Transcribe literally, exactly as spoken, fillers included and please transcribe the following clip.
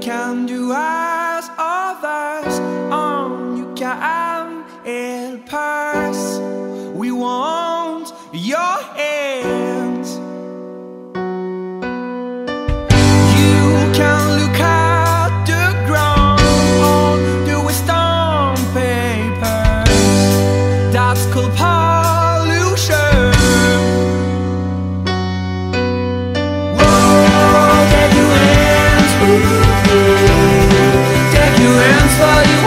can do as others, and you can help us. We want your hands. You can look at the ground on the western papers. That's called pollution. Whoa, take your hands, take your hands for you.